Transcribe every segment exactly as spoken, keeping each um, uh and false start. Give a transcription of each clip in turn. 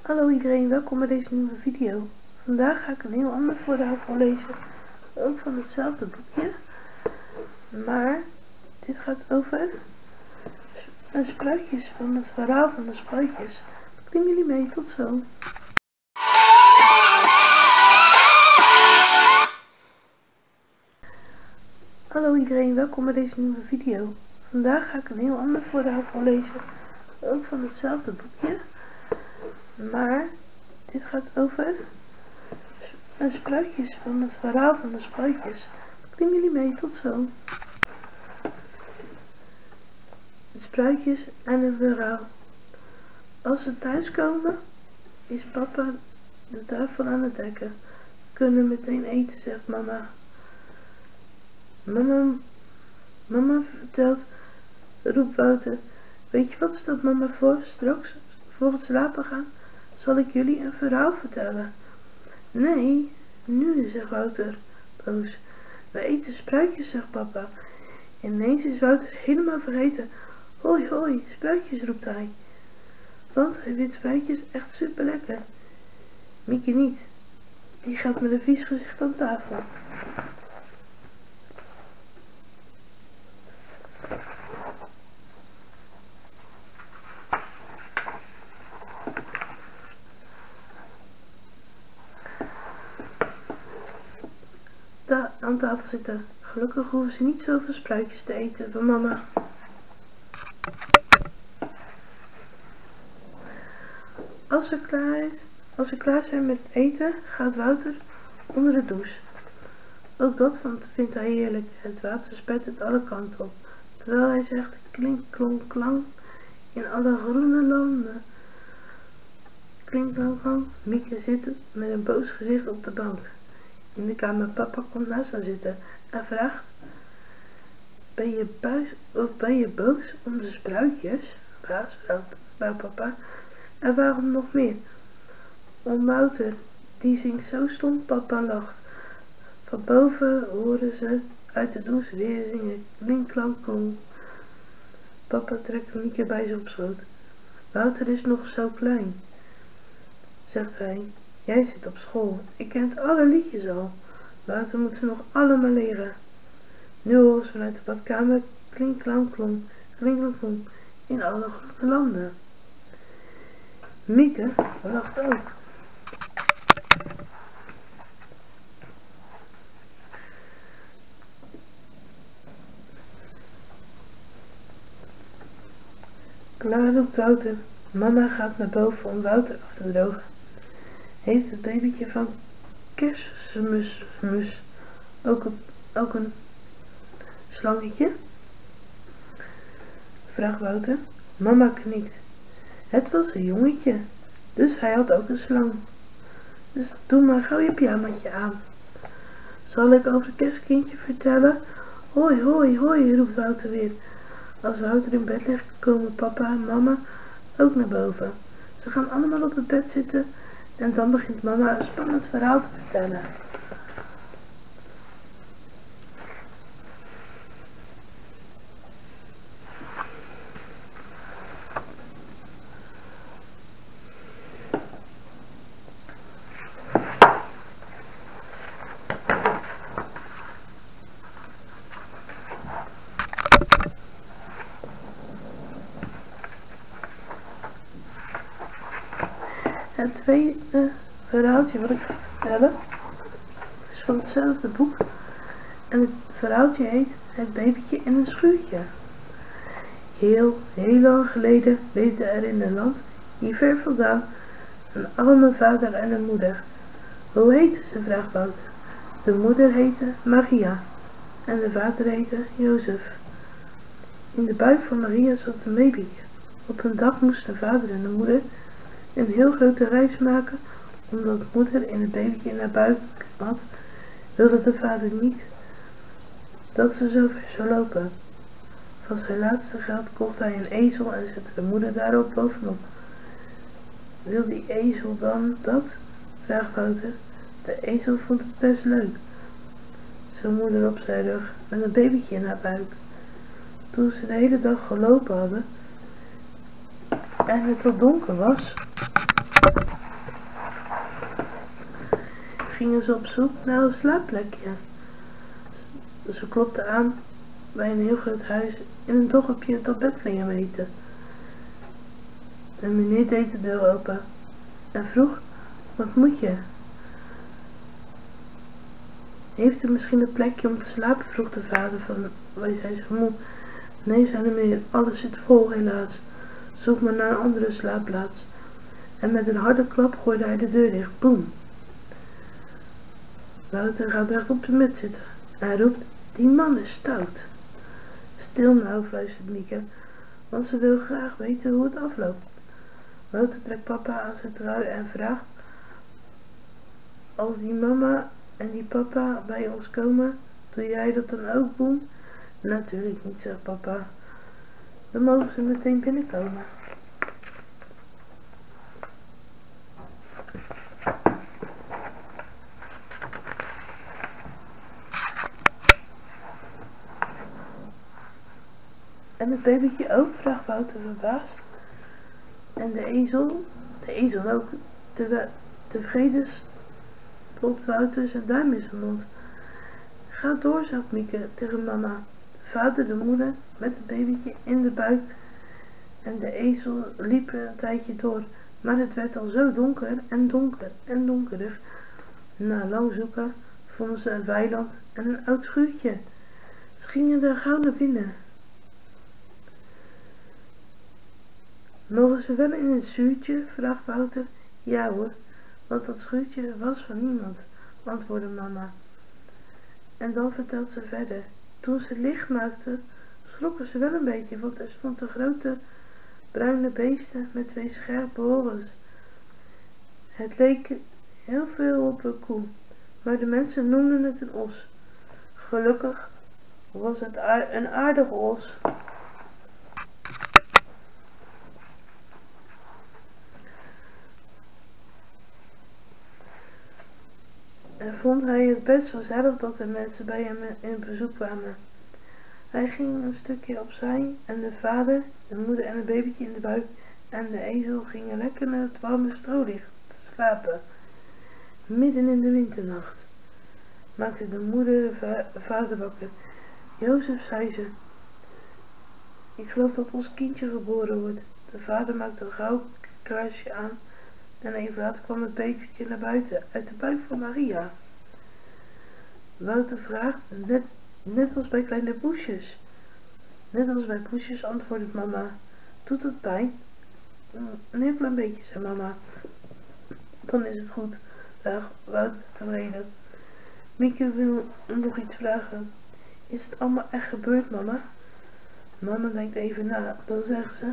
Hallo iedereen, welkom bij deze nieuwe video. Vandaag ga ik een heel ander verhaal voorlezen. Ook van hetzelfde boekje. Maar dit gaat over een spruitjes van het verhaal van de spruitjes. Neem jullie mee, tot zo. Hallo iedereen, welkom bij deze nieuwe video. Vandaag ga ik een heel ander verhaal voorlezen. Ook van hetzelfde boekje. Maar dit gaat over een spruitjes van het verhaal van de spruitjes. Neem jullie mee, tot zo. De spruitjes en het verhaal. Als ze thuiskomen, is papa de tafel aan het dekken. We kunnen meteen eten, zegt mama. Mama, mama vertelt, roept Wouter. Weet je wat stelt mama voor? Straks, voor het slapen gaan, zal ik jullie een verhaal vertellen. Nee, nu, zegt Wouter, boos. We eten spruitjes, zegt papa. Ineens is Wouter helemaal vergeten. Hoi, hoi, spruitjes, roept hij. Want hij vindt spruitjes echt super lekker. Mieke niet. Die gaat met een vies gezicht aan tafel. Daar aan tafel zitten. Gelukkig hoeven ze niet zoveel spruitjes te eten van mama. Als ze klaar is, als ze klaar zijn met eten, gaat Wouter onder de douche. Ook dat vindt hij heerlijk. Het water spettert alle kanten op, terwijl hij zegt klink, klonk, klank in alle groene landen. Klink, klonk, klank. Mieke zit met een boos gezicht op de bank. In de kamer, papa komt naast haar zitten en vraagt: Ben je buis of ben je boos om de spruitjes? Baas, wou papa. En waarom nog meer? Om Wouter, die zingt zo stom, papa lacht. Van boven horen ze uit de douche weer zingen, klink, klank, klonk. Papa trekt Mieke bij zich op schoot. Wouter is nog zo klein, zegt hij. Jij zit op school, ik kent alle liedjes al. Wouter moet ze nog allemaal leren. Nu horen ze vanuit de badkamer klink, klank, klonk, klink, klank, klonk in alle groene landen. Mieke lacht ook. Klaar, roept Wouter. Mama gaat naar boven om Wouter af te drogen. Heeft het babytje van Kerstmis ook, ook een slangetje? Vraagt Wouter. Mama knikt. Het was een jongetje, dus hij had ook een slang. Dus doe maar gauw je pyjamaatje aan. Zal ik over het kerstkindje vertellen? Hoi, hoi, hoi, roept Wouter weer. Als Wouter in bed ligt, komen papa en mama ook naar boven. Ze gaan allemaal op het bed zitten en dan begint mama een spannend verhaal te vertellen. Het tweede verhaaltje wat ik ga vertellen is van hetzelfde boek en het verhaaltje heet Het babytje in een schuurtje. Heel, heel lang geleden leefde er in een land hier ver vandaan een arme vader en een moeder. Hoe heette ze, vraagt Wouter. De moeder heette Maria en de vader heette Jozef. In de buik van Maria zat een babytje. Op een dag moesten de vader en de moeder een heel grote reis maken, omdat moeder in het babytje in haar buik had, wilde de vader niet dat ze zo ver zou lopen. Van zijn laatste geld kocht hij een ezel en zette de moeder daarop bovenop. Wil die ezel dan dat? Vraagt Wouter. De ezel vond het best leuk. Zijn moeder op zijn rug met een babytje in haar buik. Toen ze de hele dag gelopen hadden en het al donker was, gingen ze op zoek naar een slaapplekje. Ze klopten aan bij een heel groot huis in een dorpje dat Bethlehem heette. En meneer deed de deur open en vroeg: wat moet je? Heeft u misschien een plekje om te slapen? Vroeg de vader van, wij zei ze moe. Nee, zei de meneer, alles zit vol helaas. Zoek maar naar een andere slaapplaats. En met een harde klap gooide hij de deur dicht. Boem. Wouter gaat recht op de mat zitten. Hij roept: die man is stout. Stil nou, fluistert Mieke, want ze wil graag weten hoe het afloopt. Wouter trekt papa aan zijn trui en vraagt: als die mama en die papa bij ons komen, doe jij dat dan ook, Boem? Natuurlijk niet, zegt papa. Dan mogen ze meteen binnenkomen. En het babytje ook, vraagt Wouter verbaasd. En de ezel, de ezel ook, te, tevreden stopt Wouter zijn duim in zijn mond. Ga door, zegt Mieke tegen mama. De vader, de moeder, met het babytje in de buik en de ezel liepen een tijdje door. Maar het werd al zo donker en donker en donkerig. Na lang zoeken vonden ze een weiland en een oud schuurtje. Ze gingen er gauw naar binnen. Mogen ze wel in het schuurtje? Vraagt Wouter. Ja hoor, want dat schuurtje was van niemand, antwoordde mama. En dan vertelt ze verder. Toen ze licht maakten, schrokken ze wel een beetje, want er stond een grote bruine beesten met twee scherpe horens. Het leek heel veel op een koe, maar de mensen noemden het een os. Gelukkig was het een aardige os. En vond hij het best gezellig dat er mensen bij hem in bezoek kwamen. Hij ging een stukje opzij en de vader, de moeder en het babytje in de buik en de ezel gingen lekker naar het warme stroolicht te slapen. Midden in de winternacht maakte de moeder de va vader wakker. Jozef, zei ze, ik geloof dat ons kindje geboren wordt. De vader maakte een gauw kaarsje aan en even later kwam het babytje naar buiten uit de buik van Maria. Wouter vraagt, net, net als bij kleine poesjes. Net als bij poesjes, antwoordde mama. Doet het pijn? Een heel klein beetje, zei mama. Dan is het goed, zei Wouter tevreden. Mieke wil nog iets vragen. Is het allemaal echt gebeurd, mama? Mama denkt even na, dan zegt ze: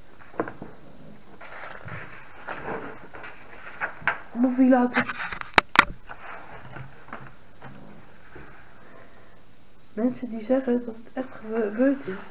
Moet wie laten? Mensen die zeggen dat het echt gebeurd is.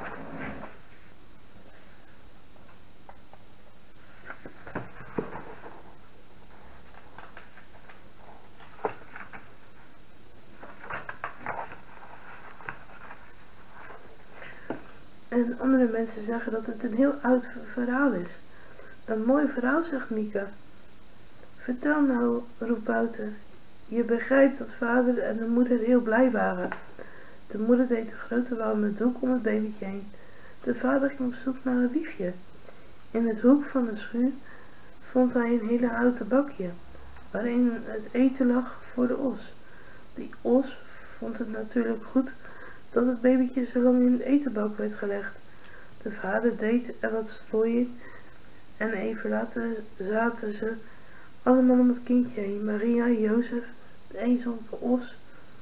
En andere mensen zeggen dat het een heel oud verhaal is. Een mooi verhaal, zegt Mieke. Vertel nou, roept Wouter. Je begrijpt dat vader en de moeder heel blij waren. De moeder deed een grote warme doek om het babytje heen. De vader ging op zoek naar een wiegje. In het hoek van de schuur vond hij een hele houten bakje, waarin het eten lag voor de os. Die os vond het natuurlijk goed dat het babytje zo lang in het etenbak werd gelegd. De vader deed er wat strooien en even later zaten ze allemaal om het kindje heen. Maria, Jozef, de ezel, de os.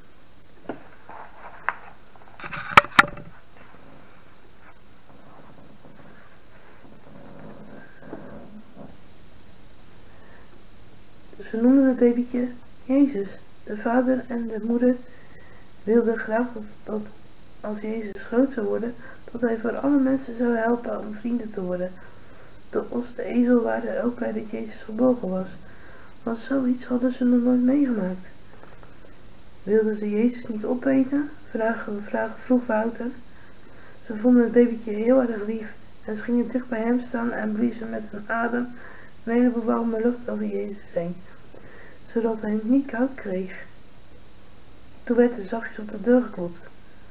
Ze noemden het babytje Jezus. De vader en de moeder wilden graag dat, dat als Jezus groot zou worden, dat hij voor alle mensen zou helpen om vrienden te worden. De os, de ezel waren er ook blij dat Jezus geboren was, want zoiets hadden ze nog nooit meegemaakt. Wilden ze Jezus niet opeten? Vragen, vragen, vroeg Wouter. Ze vonden het babytje heel erg lief en ze gingen dicht bij hem staan en bliezen met hun adem een heleboel warme lucht over Jezus heen, zodat hij het niet koud kreeg. Toen werd er zachtjes op de deur geklopt.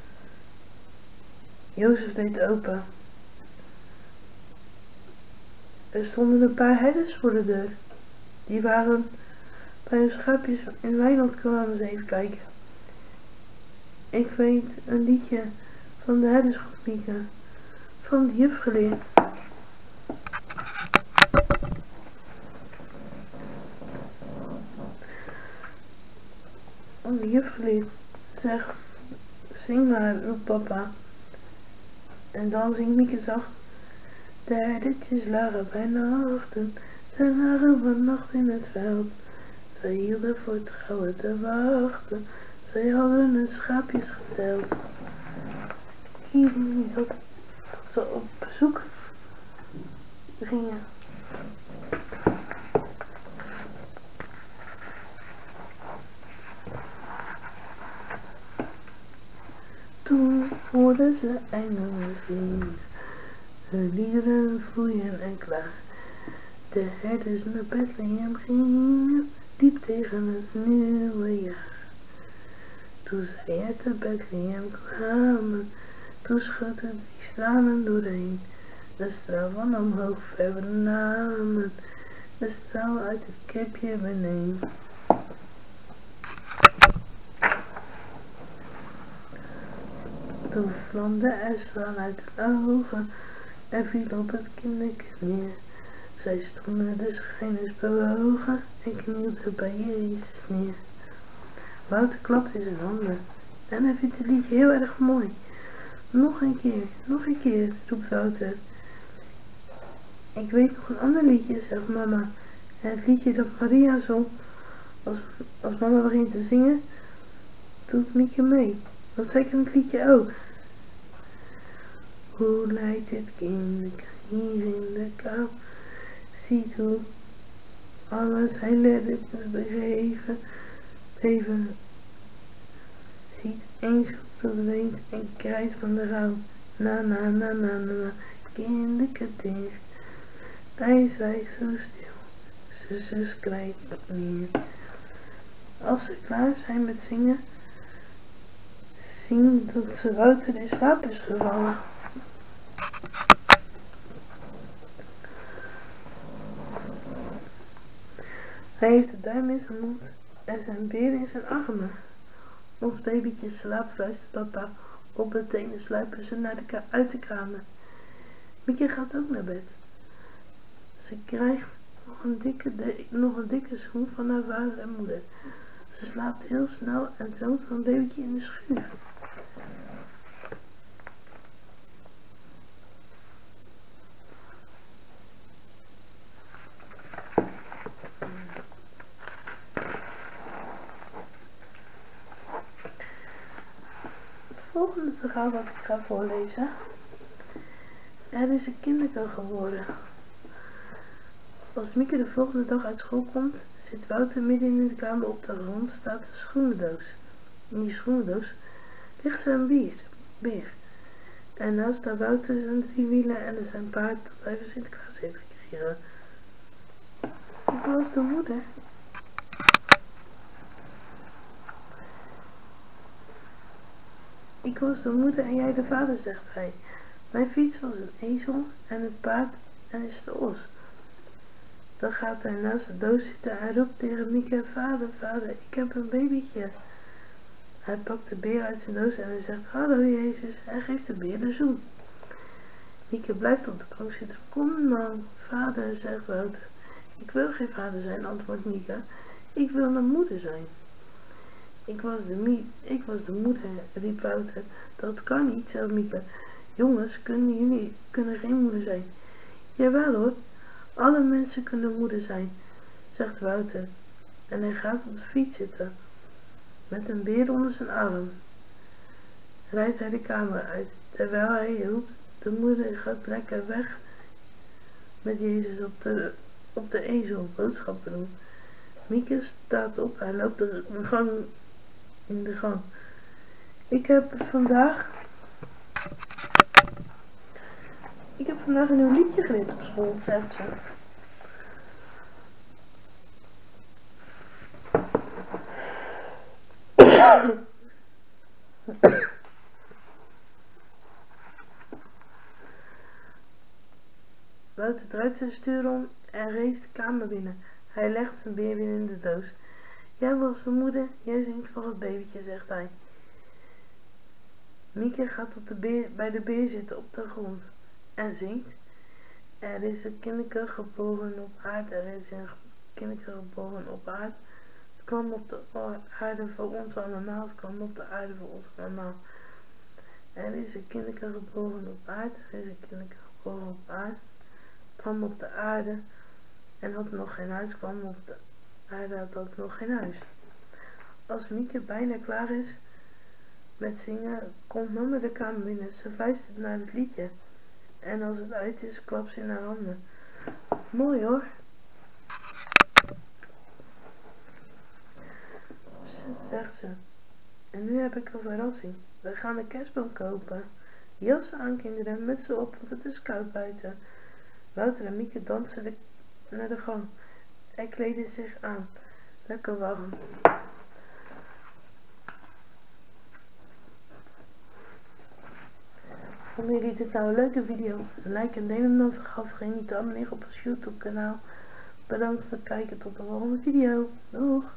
Jozef deed open. Er stonden een paar herders voor de deur. Die waren bij hun schaapjes in weiland kwamen ze even kijken. Ik weet een liedje van de herdersgroep van de juf geleerd. Van de juf geleerd. Zeg, zing maar, roept papa. En dan zingt Mieke zacht. De herdertjes lagen bij nachten, zij lagen vannacht in het veld. Zij hielden voor trouwen te wachten, zij hadden hun schaapjes geteld. Hier zie je dat, dat ze op bezoek gingen. Toen hoorden ze engelen zingen, hun liederen vloeien en klaar. De herders naar Bethlehem gingen, diep tegen het nieuwe jaar. Toen zij uit de Bethlehem kwamen, toen schoten die stralen doorheen. De straal van omhoog vernamen, de straal uit het kipje beneden. Toen vlamde er straal uit de ogen en viel op het kinderke neer. Zij stonden de schijners bewogen en knielden bij Jezus neer. Wouter klapt in zijn handen en hij vindt het liedje heel erg mooi. Nog een keer, nog een keer, roept Wouter. Ik weet nog een ander liedje, zegt mama. En het liedje dat Maria zong, als, als mama begint te zingen, doet Mieke mee. Dat is zeker het liedje ook. Hoe lijkt het kind hier in de kou? Ziet hoe alles zijn lettertjes begeven, leven. Ziet eens hoe het weent en krijt van de rouw. Na na na na na na, kinderke dicht. Hij zwijgt zo stil, zusjes krijgt neer. Als ze klaar zijn met zingen, zien dat ze Wouter in slaap is gevallen. Hij heeft de duim in zijn mond en zijn beer in zijn armen. Ons babytje slaapt, fluistert papa. Op de tenen sluipen ze naar de ka uit de kamer. Mieke gaat ook naar bed. Ze krijgt nog een dikke, nog een dikke zoen van haar vader en moeder. Ze slaapt heel snel en droomt van een babytje in de schuur. Het volgende verhaal wat ik ga voorlezen. Er is een kinderke geworden. Als Mieke de volgende dag uit school komt, zit Wouter midden in de kamer. Op de grond staat een schoenendoos. In die schoenendoos ligt zijn bier, beer. En naast staat Wouter zijn drie wielen en er zijn paard dat hij van Sinterklaas heeft gekregen. Ik was de moeder. Ik was de moeder en jij de vader, zegt hij. Mijn fiets was een ezel en het paard en is de os. Dan gaat hij naast de doos zitten en roept tegen Mieke: vader, vader, ik heb een babytje. Hij pakt de beer uit zijn doos en hij zegt: hallo Jezus, en geeft de beer de zoen. Mieke blijft op de bank zitten. Kom nou, vader, zegt Wouter. Ik wil geen vader zijn, antwoordt Mieke. Ik wil een moeder zijn. Ik was de, mie ik was de moeder, riep Wouter. Dat kan niet, zegt Mieke. Jongens, kunnen jullie kunnen geen moeder zijn? Jawel hoor, alle mensen kunnen moeder zijn, zegt Wouter. En hij gaat op de fiets zitten. Met een beer onder zijn arm rijdt hij de kamer uit, terwijl hij roept: de moeder gaat lekker weg met Jezus op de, op de ezel boodschappen doen. Mieke staat op en loopt de gang in de gang. Ik heb vandaag ik heb vandaag een nieuw liedje geleerd op school, zegt ze. Wouter draait zijn stuur om en race de kamer binnen. Hij legt zijn baby in de doos. Jij was de moeder, jij zingt voor het babytje, zegt hij. Mieke gaat op de beer, bij de beer zitten op de grond en zingt. Er is een kindje geboren op aarde, er is een kindje geboren op aarde. Het kwam op de aarde voor ons allemaal, het kwam op de aarde voor ons allemaal. Er is een kindje geboren op aarde, er is een kindje geboren op aarde. Het kwam op de aarde en had nog geen huis, kwam op de aarde, had ook nog geen huis. Als Mieke bijna klaar is met zingen, komt mama de kamer binnen. Ze luistert naar het liedje. En als het uit is, klapt ze in haar handen. Mooi hoor. Zegt ze. En nu heb ik een verrassing. We gaan een kerstboom kopen. Jassen aan kinderen, mutsen op, want het is koud buiten. Wouter en Mieke dansen de, naar de gang. En kleden zich aan. Lekker warm. Vonden jullie dit nou een leuke video? Like en deel hem dan vooral. Vergeet niet te abonneren op ons YouTube kanaal. Bedankt voor het kijken, tot de volgende video. Doeg!